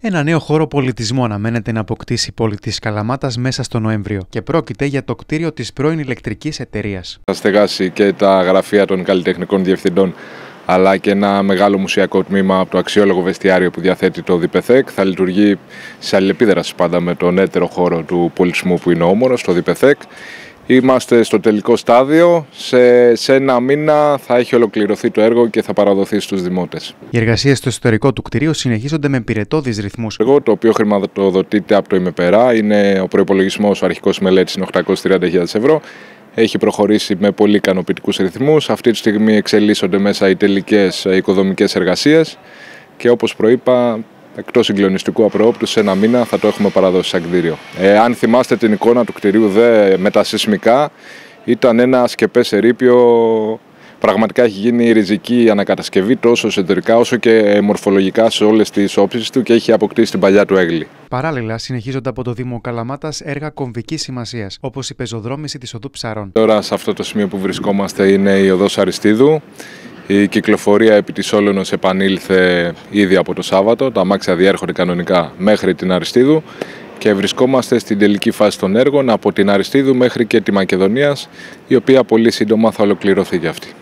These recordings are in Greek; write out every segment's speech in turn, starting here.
Ένα νέο χώρο πολιτισμού αναμένεται να αποκτήσει η πόλη της Καλαμάτας μέσα στο Νοέμβριο και πρόκειται για το κτίριο της πρώην ηλεκτρικής εταιρείας. Θα στεγάσει και τα γραφεία των καλλιτεχνικών διευθυντών, αλλά και ένα μεγάλο μουσιακό τμήμα από το αξιόλογο βεστιάριο που διαθέτει το ΔΠΘΕΚ. Θα λειτουργεί σε αλληλεπίδραση πάντα με τον έτερο χώρο του πολιτισμού που είναι ο Όμορος, το ΔΠΘΕΚ. Είμαστε στο τελικό στάδιο. Σε ένα μήνα θα έχει ολοκληρωθεί το έργο και θα παραδοθεί στους δημότες. Οι εργασίες στο εσωτερικό του κτηρίου συνεχίζονται με πυρετώδεις ρυθμούς. Το οποίο χρηματοδοτείται από το ΙΜΕΠΕΡΑ, είναι ο προϋπολογισμός, ο αρχικός μελέτης είναι 830.000 ευρώ. Έχει προχωρήσει με πολύ ικανοποιητικούς ρυθμούς. Αυτή τη στιγμή εξελίσσονται μέσα οι τελικές οικοδομικές εργασίες και όπως προείπα, εκτός συγκλονιστικού απροόπτου, σε ένα μήνα θα το έχουμε παραδώσει σαν κτίριο. Αν θυμάστε την εικόνα του κτηρίου με τα σεισμικά, ήταν ένα σκεπές ερείπιο. Πραγματικά έχει γίνει ριζική ανακατασκευή τόσο εσωτερικά όσο και μορφολογικά σε όλες τις όψεις του και έχει αποκτήσει την παλιά του έγκλη. Παράλληλα, συνεχίζονται από το Δήμο Καλαμάτας έργα κομβικής σημασίας, όπως η πεζοδρόμηση της οδού Ψαρών. Τώρα, σε αυτό το σημείο που βρισκόμαστε, είναι η οδός Αριστίδου. Η κυκλοφορία επί της Όλωνος επανήλθε ήδη από το Σάββατο. Τα αμάξια διέρχονται κανονικά μέχρι την Αριστίδου και βρισκόμαστε στην τελική φάση των έργων από την Αριστίδου μέχρι και τη Μακεδονίας, η οποία πολύ σύντομα θα ολοκληρωθεί και αυτή.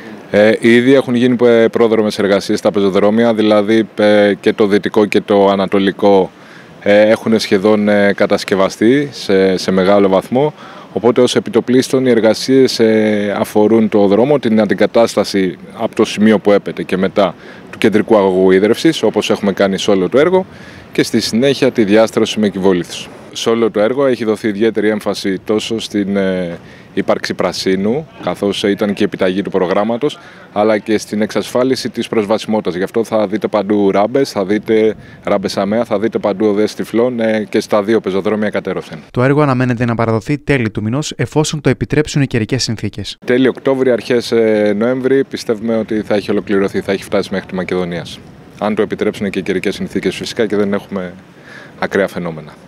Ήδη έχουν γίνει πρόδρομες εργασίες στα πεζοδρόμια, δηλαδή και το δυτικό και το ανατολικό έχουν σχεδόν κατασκευαστεί σε μεγάλο βαθμό. Οπότε ως επιτοπλίστων οι εργασίες αφορούν το δρόμο, την αντικατάσταση από το σημείο που έπεται και μετά του κεντρικού αγωγού ίδρευσης, όπως έχουμε κάνει σε όλο το έργο, και στη συνέχεια τη διάστρωση με κυβόλιθους. Σε όλο το έργο έχει δοθεί ιδιαίτερη έμφαση τόσο στην ύπαρξη πρασίνου, καθώς ήταν και η επιταγή του προγράμματος, αλλά και στην εξασφάλιση της προσβασιμότητας. Γι' αυτό θα δείτε παντού ράμπες, θα δείτε ράμπες αμαία, θα δείτε παντού οδές τυφλών και στα δύο πεζοδρόμια κατέρωθεν. Το έργο αναμένεται να παραδοθεί τέλη του μηνός, εφόσον το επιτρέψουν οι καιρικές συνθήκες. Τέλη Οκτώβρη, αρχές Νοέμβρη, πιστεύουμε ότι θα έχει ολοκληρωθεί, θα έχει φτάσει μέχρι τη Μακεδονία. Αν το επιτρέψουν και οι καιρικές συνθήκες φυσικά και δεν έχουμε ακραία φαινόμενα.